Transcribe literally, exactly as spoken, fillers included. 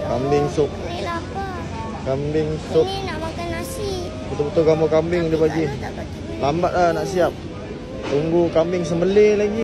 Kambing sup. Ni lapar. Kambing sup. Ini nak makan nasi. Betul-betul gambar kambing dia, Pak Haji. Kalau tak bagi beli. Lambat lah nak siap. Tunggu kambing sembelih lagi.